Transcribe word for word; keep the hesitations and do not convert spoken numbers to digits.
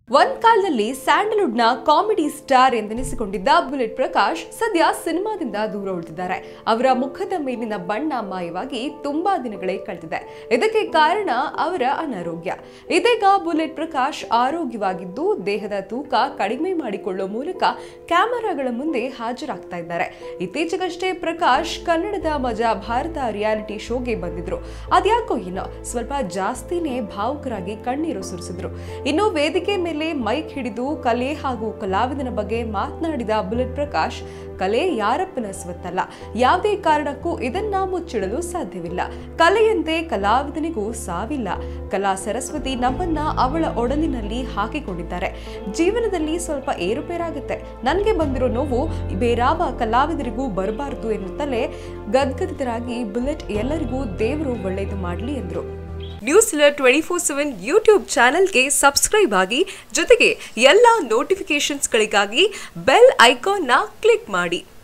ಒಂದ್ ಕಾಲದಲ್ಲಿ ಸ್ಯಾಂಡಲ್ವುಡ್ ನ ಕಾಮಿಡಿ ಸ್ಟಾರ್ ಎಂದೆನಿಸಿಕೊಂಡಿದ್ದ ಬುಲೆಟ್ ಪ್ರಕಾಶ್ ಸದ್ಯ ಸಿನಿಮಾದಿಂದ ದೂರ ಉಳಿದಿದ್ದಾರೆ. ಅವರ ಮುಖದ ಮೇಲಿನ ಬಣ್ಣ ಮಾಯವಾಗಿ ತುಂಬಾ ದಿನಗಳೇ ಕಳೆದಿದೆ. ಇದಕ್ಕೆ ಕಾರಣ ಅವರ ಅನಾರೋಗ್ಯ. ಇದೀಗ ಬುಲೆಟ್ ಪ್ರಕಾಶ್ ಆರೋಗ್ಯವಾಗಿದ್ದು ದೇಹದ ತೂಕ ಕಡಿಮೆ ಮಾಡಿಕೊಳ್ಳುವ ಮೂಲಕ ಕ್ಯಾಮೆರಾಗಳ ಮುಂದೆ ಹಾಜರಾಗ್ತಾ ಇದ್ದಾರೆ. ಇತ್ತೀಚೆಗಷ್ಟೇ ಪ್ರಕಾಶ್ ಕನ್ನಡದ ಮಜಾ ಭಾರತ ರಿಯಾಲಿಟಿ ಶೋಗೆ ಬಂದಿದ್ರು. ಅದ್ಯಾಕೋ ಏನೋ ಸ್ವಲ್ಪ ಜಾಸ್ತಿನೇ ಭಾವುಕರಾಗಿ ಕಣ್ಣೀರು ಸುರಿಸಿದ್ರು. ಇನ್ನು ವೇದಿಕೆ ಮೇಲೆ ಮೈಕ್ ಹಿಡಿದು ಕಲೆ ಹಾಗೂ ಕಲಾವಿದನ ಬಗ್ಗೆ ಮಾತನಾಡಿದ ಬುಲೆಟ್ ಪ್ರಕಾಶ್, ಕಲೆ ಯಾರಪ್ಪನ ಸ್ವತ್ತಲ್ಲ, ಯಾವುದೇ ಕಾರಣಕ್ಕೂ ಇದನ್ನ ಮುಚ್ಚಿಡಲು ಸಾಧ್ಯವಿಲ್ಲ. ಕಲೆಯಂತೆ ಕಲಾವಿದನಿಗೂ ಸಾವಿಲ್ಲ. ಕಲಾ ಸರಸ್ವತಿ ನಮ್ಮನ್ನ ಅವಳ ಒಡಲಿನಲ್ಲಿ ಹಾಕಿಕೊಂಡಿದ್ದಾರೆ. ಜೀವನದಲ್ಲಿ ಸ್ವಲ್ಪ ಏರುಪೇರಾಗುತ್ತೆ. ನನಗೆ ಬಂದಿರೋ ನೋವು ಬೇರಾವ ಕಲಾವಿದರಿಗೂ ಬರಬಾರದು ಎನ್ನುತ್ತಲೇ ಗದ್ಗದಿತರಾಗಿ ಬುಲೆಟ್ ಎಲ್ಲರಿಗೂ ದೇವರು ಒಳ್ಳೆಯದು ಮಾಡಲಿ ಎಂದರು. News twenty four seven YouTube ಚಾನೆಲ್ಗೆ ಸಬ್ಸ್ಕ್ರೈಬ್ ಆಗಿ, ಜೊತೆಗೆ ಎಲ್ಲ ನೋಟಿಫಿಕೇಶನ್ಸ್ಗಳಿಗಾಗಿ ಬೆಲ್ ಐಕಾನ್ನ ಕ್ಲಿಕ್ ಮಾಡಿ.